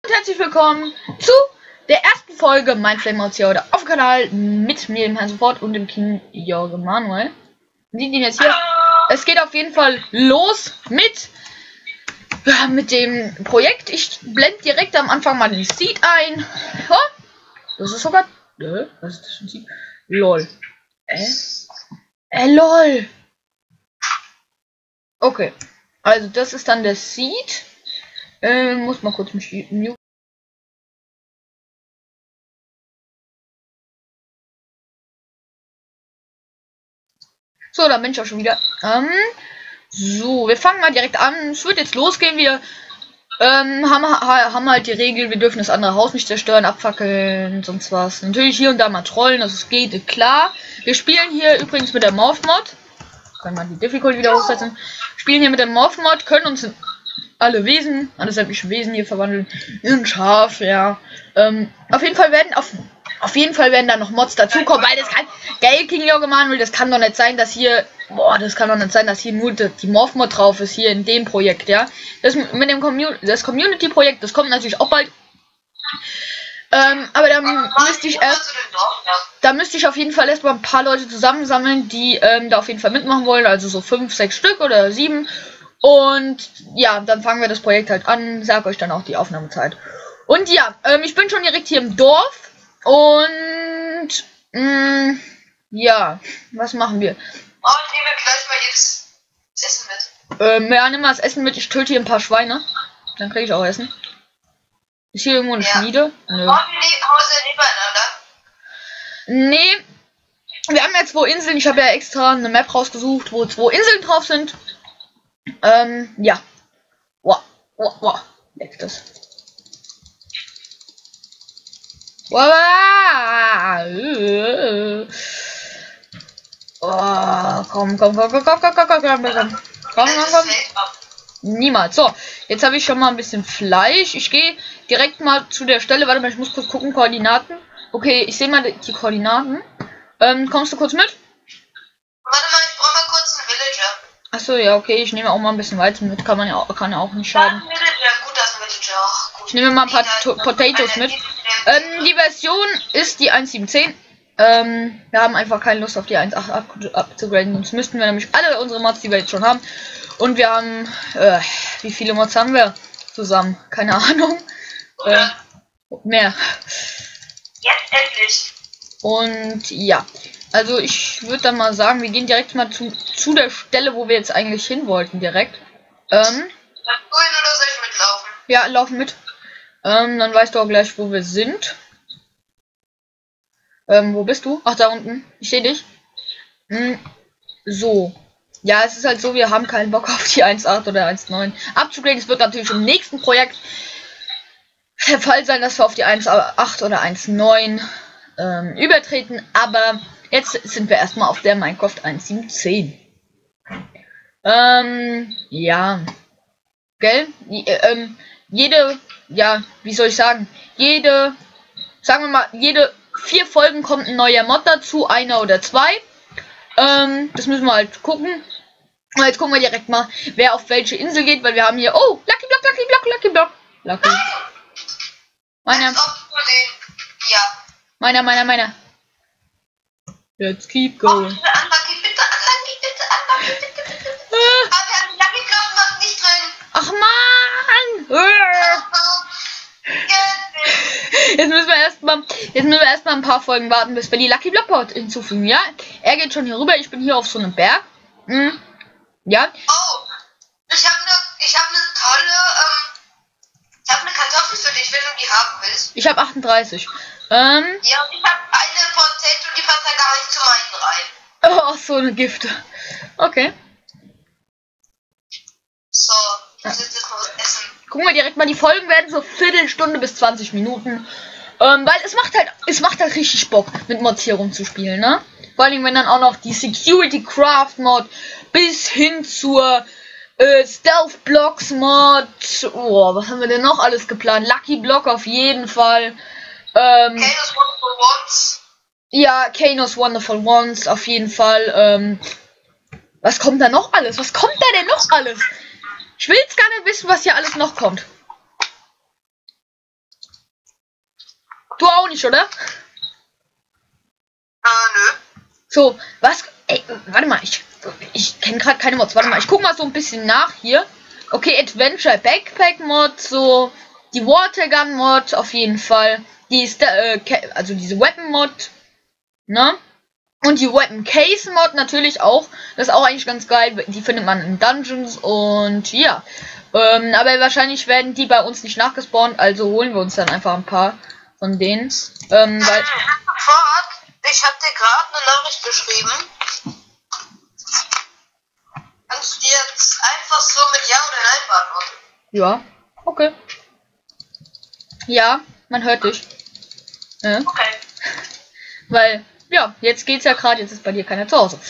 Herzlich willkommen zu der ersten Folge Mindflame Mods hier heute auf dem Kanal mit mir, dem Herrn Support und dem King Jorge Manuel. Sieht ihn jetzt hier. Es geht auf jeden Fall los mit dem Projekt. Ich blende direkt am Anfang mal den Seed ein. Oh, das ist sogar. Was ist das für ein Seed? LOL. LOL. Okay. Also das ist dann der Seed. Muss mal kurz mich mute. So, da bin ich auch schon wieder. So, wir fangen mal direkt an. Es wird jetzt losgehen. Wir haben halt die Regel, wir dürfen das andere Haus nicht zerstören, abfackeln, sonst was. Natürlich hier und da mal trollen, dass es geht, klar. Wir spielen hier übrigens mit der Morph-Mod. Kann man die Difficulty wieder hochsetzen. Spielen hier mit der Morph-Mod, können uns in alle sämtliche Wesen hier verwandeln. In Schaf, ja. Auf jeden Fall werden da noch Mods dazukommen, weil das kann. Geld King Jorge Manuel, das kann doch nicht sein, dass hier. Das kann doch nicht sein, dass hier nur die Morph-Mod drauf ist, hier in dem Projekt, ja. Das mit dem Community-Projekt, das kommt natürlich auch bald. Aber da müsste ich auf jeden Fall erstmal ein paar Leute zusammensammeln, die da auf jeden Fall mitmachen wollen, also so 5, 6 Stück oder 7. Und ja, dann fangen wir das Projekt halt an, sag euch dann auch die Aufnahmezeit. Und ja, ich bin schon direkt hier im Dorf und ja, was machen wir? Oh, ich nehme gleich mal jetzt das Essen mit. Ja, nimm mal das Essen mit, ich töte hier ein paar Schweine. Dann kriege ich auch Essen. Ist hier irgendwo eine Schmiede? Nö. Oh, wir Hause nebeneinander. Nee. Wir haben ja 2 Inseln. Ich habe ja extra eine Map rausgesucht, wo 2 Inseln drauf sind. Ja. Wow. Leckt das. Wow. Oh, komm. Niemals. So, jetzt habe ich schon mal ein bisschen Fleisch. Ich gehe direkt mal zu der Stelle. Warte mal, ich muss kurz gucken. Koordinaten. Okay, ich sehe mal die Koordinaten. Kommst du kurz mit? Warte mal, ich brauche mal kurz einen Villager. Achso, ja, okay. Ich nehme auch mal ein bisschen Weizen mit. Kann ja auch nicht schaden. Ja, gut, das Villager. Ach, gut. Ich nehme mal ein paar Potatoes mit. Die Version ist die 1.7.10. Wir haben einfach keine Lust auf die 1.8 abzugraden. Sonst müssten wir nämlich alle unsere Mods, die wir jetzt schon haben. Und wir haben, wie viele Mods haben wir zusammen? Keine Ahnung. Mehr. Jetzt endlich. Und ja, also ich würde dann mal sagen, wir gehen direkt mal zu der Stelle, wo wir jetzt eigentlich hin wollten, direkt. Oder soll ich mitlaufen? Ja, laufen mit. Dann weißt du auch gleich, wo wir sind. Wo bist du? Ach, da unten. Ich sehe dich. So. Ja, es ist halt so, wir haben keinen Bock auf die 1.8 oder 1.9 abzugraden. Es wird natürlich im nächsten Projekt der Fall sein, dass wir auf die 1.8 oder 1.9 übertreten. Aber jetzt sind wir erstmal auf der Minecraft 1.7.10. Ja. Gell? Wie soll ich sagen? Sagen wir mal, jede 4 Folgen kommt ein neuer Mod dazu, 1 oder 2. Das müssen wir halt gucken. Und jetzt gucken wir direkt mal, wer auf welche Insel geht, weil wir haben hier. Oh, Lucky Block. Lucky. Meiner. Ja. Meiner. Let's keep going. Oh, bitte. Aber wir haben Lucky Block noch nicht drin. Ach man! Jetzt müssen wir erstmal ein paar Folgen warten, bis wir die Lucky Block Pod hinzufügen, ja? Er geht schon hier rüber, ich bin hier auf so einem Berg. Ja. Oh, ich habe eine Kartoffel für dich, wenn du die haben willst. Ich habe 38. Ja, und ich habe eine Potato, die passt halt gar nicht zu meinen rein. Oh, so eine Gifte. Okay. So, das ist jetzt noch Essen. Gucken wir direkt mal, die Folgen werden so Viertelstunde bis 20 Minuten. Weil es macht halt richtig Bock, mit Mods hier rumzuspielen, ne? Vor allem, wenn dann auch noch die Security Craft Mod bis hin zur Stealth Blocks Mod. Oh, was haben wir denn noch alles geplant? Lucky Block auf jeden Fall. Kanos Wonderful Ones. Ja, Kanos Wonderful Ones auf jeden Fall. Was kommt da noch alles? Was kommt da denn noch alles? Ich will jetzt gar nicht wissen, was hier alles noch kommt. Du auch nicht, oder? Nö. So, was? Ey, warte mal, ich kenne gerade keine Mods. Warte mal, ich guck mal so ein bisschen nach hier. Okay, Adventure Backpack Mod, so die Watergun Mod auf jeden Fall. Die ist also diese Weapon Mod, ne? Und die Weapon Case Mod natürlich auch. Das ist auch eigentlich ganz geil. Die findet man in Dungeons und ja. Aber wahrscheinlich werden die bei uns nicht nachgespawnt, also holen wir uns dann einfach ein paar von denen. Weil ich habe dir gerade eine Nachricht geschrieben. Kannst du dir jetzt einfach so mit Ja oder Nein beantworten? ja, okay. Ja, man hört dich. Okay. Weil, ja, jetzt geht's ja gerade, jetzt ist bei dir keiner zu Hause.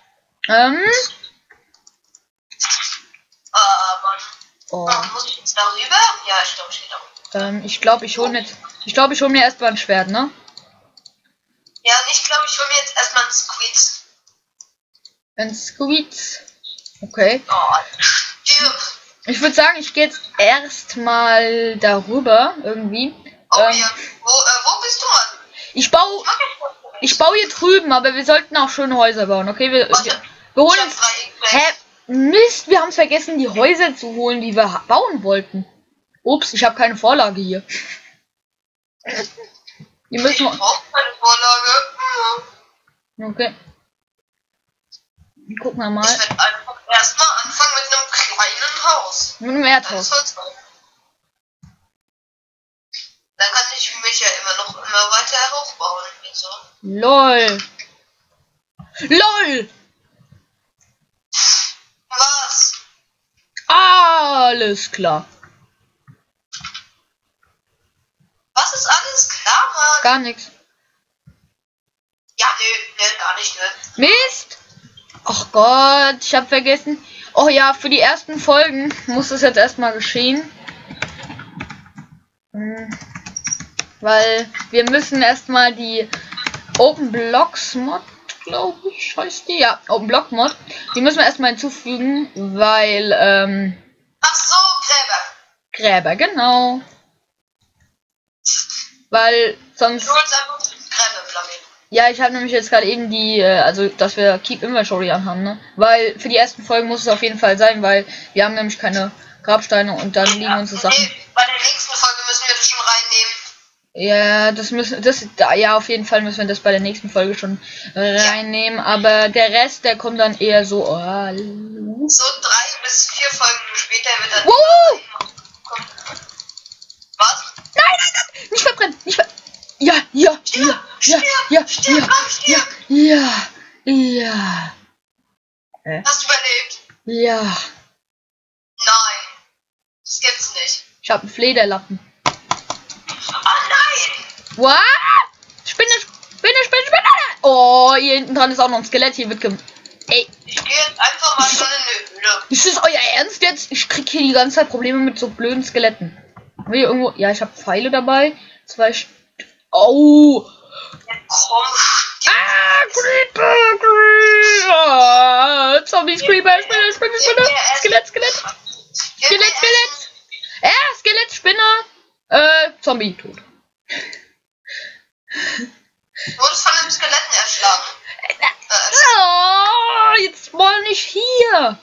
Oh. Muss ich jetzt darüber? Ja, ich glaube, ich gehe darüber. Ich glaube, ich hol mir erstmal ein Schwert, ne? Ja, ich glaube, ich hole mir jetzt erstmal einen Squeeze. Ein Squeeze. Okay. Oh, stirb. Ich würde sagen, ich gehe jetzt erstmal darüber irgendwie. Oh ja. Wo bist du, Mann? Ich baue hier drüben, aber wir sollten auch schöne Häuser bauen, okay? Wir holen uns. Hä? Mist, wir haben es vergessen, die Häuser zu holen, die wir bauen wollten. Ups, ich habe keine Vorlage hier. Die müssen wir. Ich brauche keine Vorlage. Okay. Gucken wir mal. Ich werde einfach erstmal anfangen mit einem kleinen Haus. Mit einem Erdhaus. Dann kann ich mich ja immer weiter hochbauen. Wieso? LOL. LOL! Was? Alles klar. Was ist alles klar, Mann? Gar nichts. Ja, nö, gar nicht, nö. Mist! Ach Gott, ich habe vergessen. Oh ja, für die ersten Folgen muss das jetzt erstmal geschehen. Weil wir müssen erstmal die Open Blocks Mod, glaube ich, heißt die. Ja, Open Block Mod. Die müssen wir erstmal hinzufügen, weil, Ach so, Gräber, genau. Weil sonst. Du holst einfach Gräberflamme. Ja, ich habe nämlich jetzt gerade eben die, also dass wir Keep Inventory anhaben, ne? Weil für die ersten Folgen muss es auf jeden Fall sein, weil wir haben nämlich keine Grabsteine und dann liegen unsere Sachen. Nee, bei der nächsten Folge müssen wir das schon reinnehmen. Ja, ja, auf jeden Fall müssen wir das bei der nächsten Folge schon reinnehmen, aber der Rest, der kommt dann eher so. So 3 bis 4 Folgen später wird dann. Was? Nein, nicht verbrennen, nicht verbrennen. Ja. Hast du überlebt? Ja. Nein. Das gibt's nicht. Ich habe einen Flederlappen. Oh nein! What? Spinne! Oh, hier hinten dran ist auch noch ein Skelett. Hier wird Ey. Ich gehe jetzt einfach mal schon in eine Höhle. Ist das euer Ernst jetzt? Ich krieg hier die ganze Zeit Probleme mit so blöden Skeletten. Will hier irgendwo. Ja, ich habe Pfeile dabei. 2 Oh! Ja, komm. Creeper! Zombies, Creeper, Spinne! Skelett! Skelett, Spinner! Zombie, tot. Wurdest von den Skeletten erschlagen? Oh, jetzt mal nicht hier!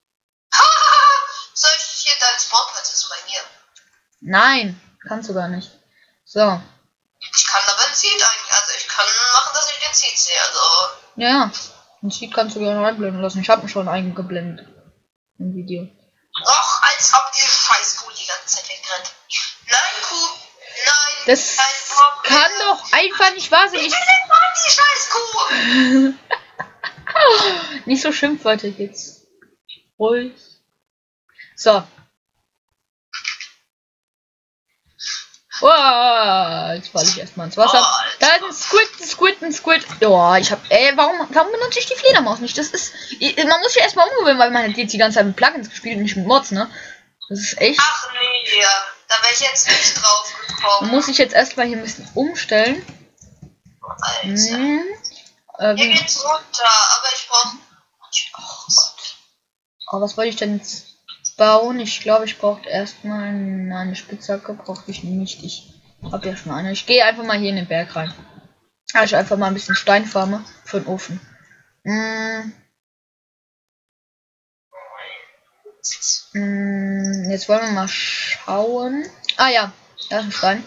Soll ich hier deinen Spawnplatz bei mir? Nein, kannst du gar nicht. So. Ich kann aber ein Seed eigentlich, also ich kann machen, dass ich den Seed sehe, also. Ja, den Seed kannst du gerne reinblenden lassen. Ich habe ihn schon eingeblendet. Im Video. Och, als ob die Scheißkuh die ganze Zeit wegrennt. Nein, Kuh, nein. Das kann doch einfach nicht wahr sein. Ich will die Scheißkuh! Nicht so Schimpfwörter jetzt. Ruhig. So. Wow, jetzt falle ich erstmal ins Wasser. Da ist ein Squid. Ja, ich hab. Warum benutze ich die Fledermaus nicht? Das ist. Man muss ja erstmal umgewöhnen, weil man hat jetzt die ganze Zeit mit Plugins gespielt und nicht mit Mods, ne? Das ist echt. Ach nee, ja. Da wäre ich jetzt nicht drauf gekommen. Muss ich jetzt erstmal hier ein bisschen umstellen. Hier geht's runter, aber ich brauche. Oh Gott. Oh, was wollte ich denn jetzt bauen? Ich glaube, ich brauche erstmal eine Spitzhacke. Brauche ich nicht. Ich Hab ja schon eine. Ich gehe einfach mal hier in den Berg rein. Also einfach mal ein bisschen Steinfarme für den Ofen. Jetzt wollen wir mal schauen. Ah ja, da ist ein Stein.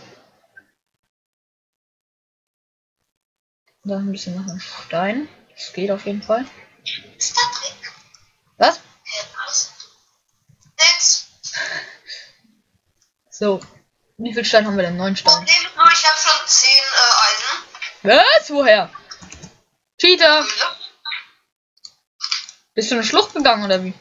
Da ist ein bisschen noch ein Stein. Das geht auf jeden Fall. Ist der Trick? Was? Nix. So. Wie viel Stein haben wir denn? 9 Steine. Problem ist nur, ich habe schon 10 Eisen. Was? Woher? Cheater! Höhle. Bist du in eine Schlucht gegangen oder wie?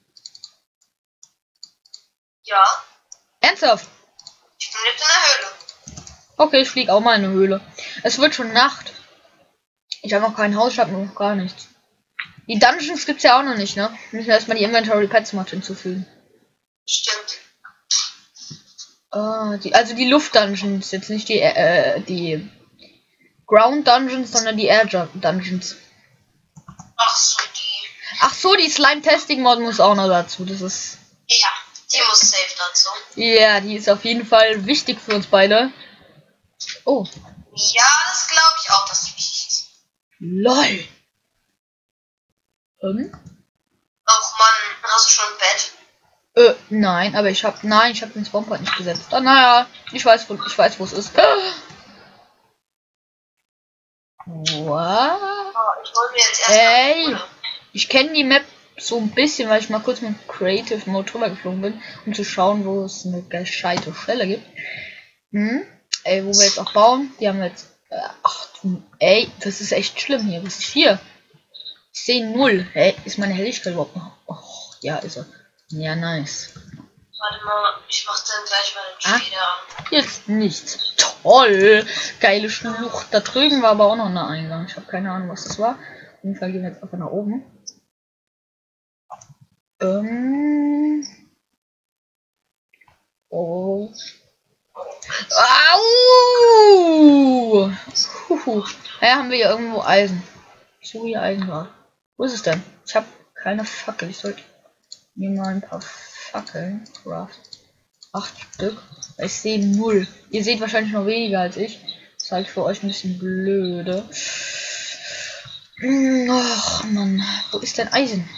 Ja, Ernsthaft? ich bin jetzt in der Höhle. Okay, ich fliege auch mal in eine Höhle. Es wird schon Nacht. Ich habe noch kein Haus, ich habe noch gar nichts. Die Dungeons gibt's ja auch noch nicht, ne? Wir müssen erstmal die Inventory Pets Mod hinzufügen. Stimmt. Also die Luft Dungeons, jetzt nicht die Ground Dungeons, sondern die Air Dungeons. Ach so, Die Slime Testing Mod muss auch noch dazu. Das ist. Ja, die muss safe dazu. Ja, die ist auf jeden Fall wichtig für uns beide. Oh. Ja, das glaube ich auch, dass die wichtig ist. LOL. Ach Mann, hast du schon ein Bett? Nein, aber ich habe den Spawnpoint nicht gesetzt. Ah, naja, ich weiß, wo es ist. What? Oh, ich hol mir jetzt erst Ey, ich kenne die Map so ein bisschen, weil ich mal kurz mit Creative Mode drüber geflogen bin, um zu schauen, wo es eine gescheite Stelle gibt. Ey, wo wir jetzt auch bauen, die haben wir jetzt. Ach du, ey, das ist echt schlimm hier. Was ist hier? Ich sehe 0. Hey, ist meine Helligkeit überhaupt noch? Oh, ja, ist er. Ja, nice. Warte mal, ich mach dann gleich mal den Shader an. Jetzt nichts. Toll. Geile Schlucht. Da drüben war aber auch noch ein Eingang. Ich habe keine Ahnung, was das war. Auf jeden Fall gehen wir jetzt einfach nach oben. Oh. Au! Ja, haben wir hier irgendwo Eisen. So hier Eisen war. Wo ist es denn? Ich habe keine Fackel. Ich sollte mir mal ein paar Fackeln craften. 8 Stück. Ich sehe 0. Ihr seht wahrscheinlich noch weniger als ich. Das ist halt für euch ein bisschen blöde. Ach Mann, wo ist denn Eisen?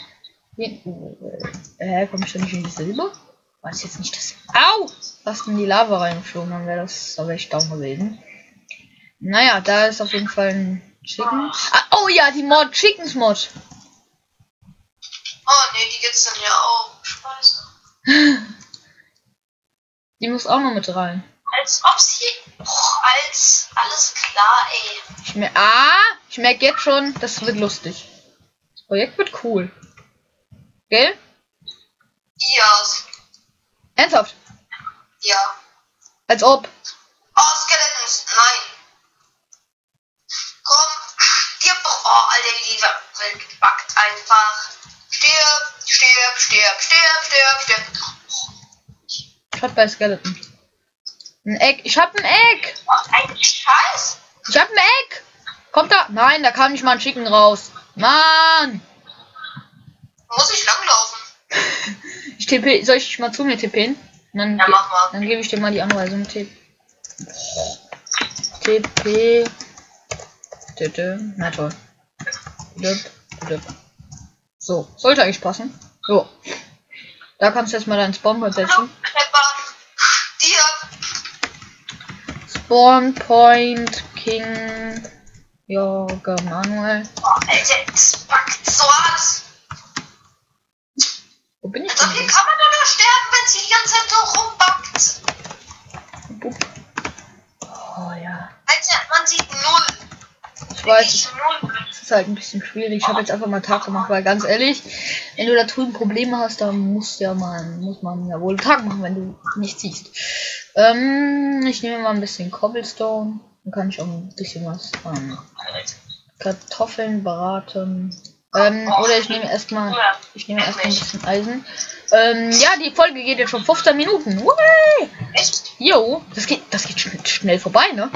Komme ich denn nicht in die Silber? War es jetzt nicht das? Au! Fast in die Lava reingeflogen, dann wäre ich down gewesen. Naja, da ist auf jeden Fall ein Chicken. Oh ja, die Mod, Chickens Mod. Oh ne, die gibt's dann ja auch. Speise. Die muss auch noch mit rein. Als ob sie. Als. Alles klar, ey. Ich merke jetzt schon, das wird lustig. Das Projekt wird cool. Gell? Ja. Ernsthaft? Ja. Als ob. Oh, Skeletons. Nein. Komm. Stirb doch. Oh, Alter, die Welt backt einfach. Stirb. Schaut bei Skeleton. Ein Egg. Ich hab ein Egg. Was ein Scheiß? Ich hab ein Egg. Kommt da? Nein, da kam nicht mal ein Chicken raus. Mann. Muss ich langlaufen? Ich TP. Soll ich mal zu mir tippen? Dann, Ja, mach mal. Dann gebe ich dir mal die Anweisung. TP. Na toll. So, sollte eigentlich passen. So. Da kannst du jetzt mal deinen Spawnpoint setzen. Spawnpoint King Jorge Manuel. Oh, Alter, das packt so hart. Wo bin ich Also denn? hier kann man nur sterben, wenn sie die ganze Zeit so rumbackt. Oh ja. Alter, man sieht 0. Ich weiß, Wirklich 0. es ist halt ein bisschen schwierig. Ich habe jetzt einfach mal Tag gemacht, weil ganz ehrlich, wenn du da drüben Probleme hast, dann muss man ja wohl Tag machen, wenn du nichts siehst. Ich nehme mal ein bisschen Cobblestone. Dann kann ich auch ein bisschen was Kartoffeln braten. Oder ich nehme erstmal ein bisschen Eisen. Ja, die Folge geht jetzt schon 15 Minuten. Whee! Echt? Jo, das geht schnell vorbei, ne?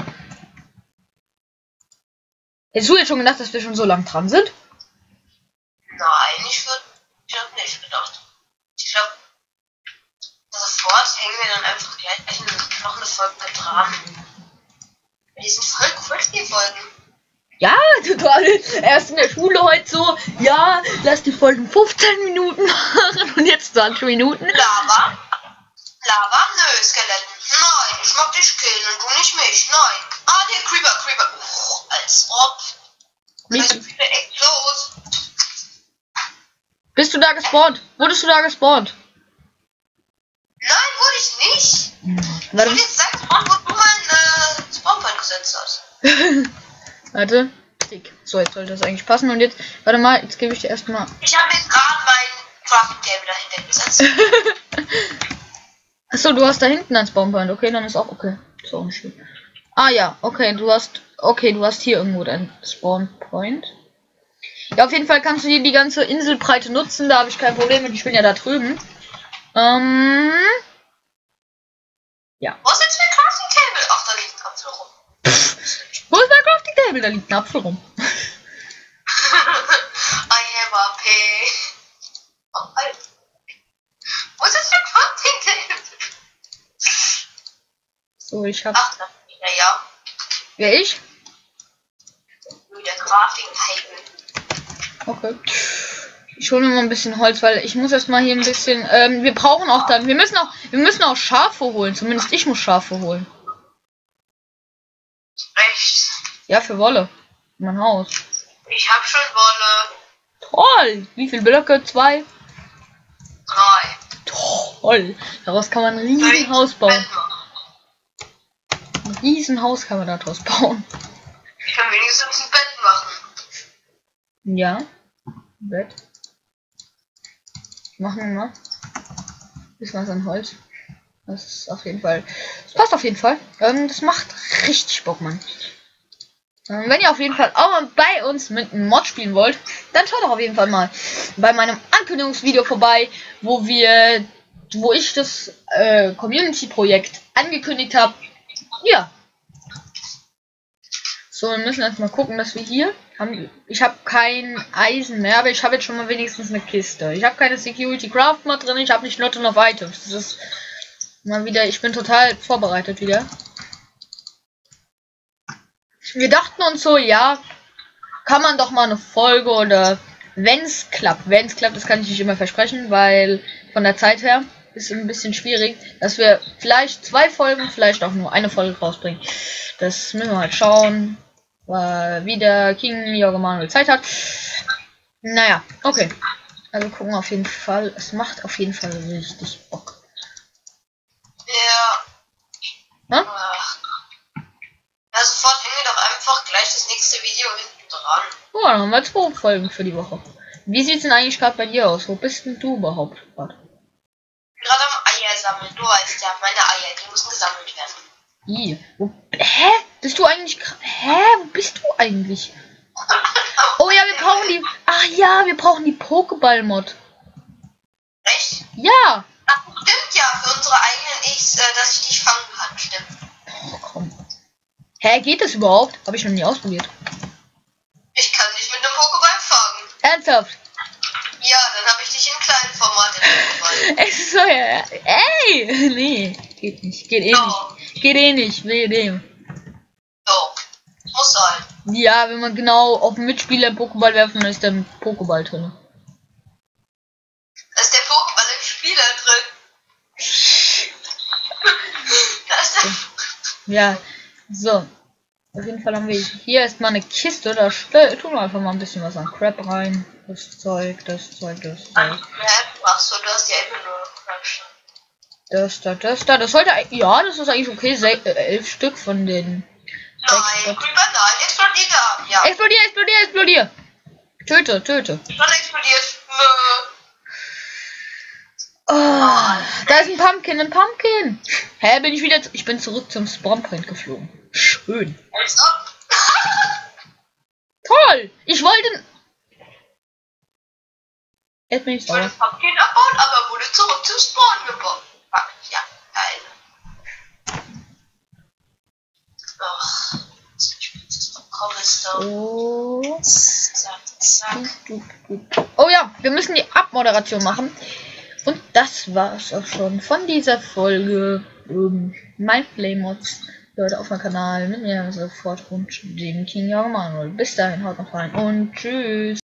Hättest du jetzt schon gedacht, dass wir schon so lang dran sind? Nein, ich hab nicht gedacht. Ich glaube, sofort hängen wir dann einfach gleich noch eine Folge dran. Die sind voll kurz, die Folgen. Ja, total. Erst in der Schule heute so, ja, lass die Folgen 15 Minuten machen und jetzt 20 Minuten. Lava? Lava? Nö, Skeletten. Nein, ich mag dich killen und du nicht mich. Nein. Ah, der Creeper. Als ob. Nicht. Also, ich bin echt los. Bist du da gespawnt? Wurdest du da gespawnt? Nein, wurde ich nicht. Ich Warte, will jetzt sagen, wo du meinen Spawnpoint gesetzt hast. warte. Tick. So, jetzt sollte das eigentlich passen. Und jetzt, warte mal, jetzt gebe ich dir erstmal. Ich habe jetzt gerade mein Crafting Table dahinter gesetzt. Achso, du hast da hinten ein Spawnpoint. Okay, dann ist auch okay. Ist auch nicht schlimm. Ah ja, okay, du hast hier irgendwo dein Spawnpoint. Ja, auf jeden Fall kannst du hier die ganze Inselbreite nutzen. Da habe ich kein Problem mit. Ich bin ja da drüben. Ja. Wo ist jetzt mein Crafting Table? Ach, da liegt ein Apfel rum. Wo ist mein Crafting Table? Da liegt ein Apfel rum. I am a pig. Oh, Alter. Wo ist jetzt mein Crafting Table? So, ich hab. Ach, da wieder, ja. Wer ich? Der Crafting Table. Okay. Ich hole mir mal ein bisschen Holz, weil ich muss erstmal hier ein bisschen. Wir brauchen auch dann. Wir müssen auch Schafe holen. Zumindest ich muss Schafe holen. Echt? Ja, für Wolle. Mein Haus. Ich hab schon Wolle. Toll! Wie viele Blöcke? 2? 3. Toll! Daraus kann man ein Riesenhaus bauen. Ein Riesenhaus kann man daraus bauen. Ich kann wenigstens ein Bett machen. Ja. Bett. Machen wir mal. Bisschen was an Holz. Das ist auf jeden Fall. Das passt auf jeden Fall. Das macht richtig Bock, Mann. Wenn ihr auf jeden Fall auch mal bei uns mit einem Mod spielen wollt, dann schaut doch auf jeden Fall mal bei meinem Ankündigungsvideo vorbei, wo ich das Community-Projekt angekündigt habe. Ja. So, wir müssen jetzt mal gucken, dass wir hier haben. Ich habe kein Eisen mehr, aber ich habe jetzt schon mal wenigstens eine Kiste. Ich habe keine Security Craft Mod drin, ich habe nicht Lot of Items. Das ist mal wieder, ich bin total vorbereitet wieder. Wir dachten uns so, ja, kann man doch mal eine Folge oder wenn's klappt, das kann ich nicht immer versprechen, weil von der Zeit her ist ein bisschen schwierig, dass wir vielleicht 2 Folgen, vielleicht auch nur eine Folge rausbringen. Das müssen wir halt schauen, wie der King Jorge Manuel Zeit hat. Naja, okay. Also gucken auf jeden Fall, es macht auf jeden Fall richtig Bock. Ja. Hm? Ja, sofort hängen wir doch einfach gleich das nächste Video hinten dran. Oh, dann haben wir 2 Folgen für die Woche. Wie sieht's denn eigentlich gerade bei dir aus? Wo bist denn du überhaupt gerade? Gerade am Eier sammeln. Du weißt ja, meine Eier, die müssen gesammelt werden. Hä? Bist du eigentlich... Wo bist du eigentlich? Oh ja, wir brauchen die... Ach ja, wir brauchen die Pokéball-Mod. Echt? Ja. Ach, stimmt ja, für unsere eigenen Ichs, dass ich dich fangen kann, stimmt. Oh, komm. Hä, geht das überhaupt? Habe ich noch nie ausprobiert. Ich kann dich mit einem Pokéball fangen. Ernsthaft? Ja, dann habe ich dich in kleinen Format im Pokéball. Es ist so, ja. Ey! Nee, geht nicht. Geht eh nicht. Geht eh nicht, weh dem. So. Muss sein. Ja, wenn man genau auf den Mitspieler einen Pokéball werfen, dann ist der Pokéball drin. Da ist der Pokéball im Spieler drin. Da ist der... Ja, so. Auf jeden Fall haben wir hier erstmal eine Kiste. Da tun wir einfach mal ein bisschen was an Crap rein. Das Zeug. Ach so, du hast ja immer nur Crap. Das sollte... Ja, das ist eigentlich okay. 11 Stück von den... Nein, Creeper, nein, explodiert da. Ja. Explodier! Töte! Schon explodiert. Oh, da ist ein Pumpkin! Hä, ich bin zurück zum Spawnpoint geflogen. Schön. Also. Toll! Ich wollte... Jetzt bin ich Ich wollte sauer. Pumpkin abbauen, aber wurde zurück zum Spawn gebaut. Ja, geil. Ach, Cobblestone. Oh. Zack. Oh ja, wir müssen die Abmoderation machen. Und das war's auch schon von dieser Folge. Mein Playmods Leute auf meinem Kanal mit mir sofort und dem King Young Manuel. Bis dahin, haut noch rein und tschüss.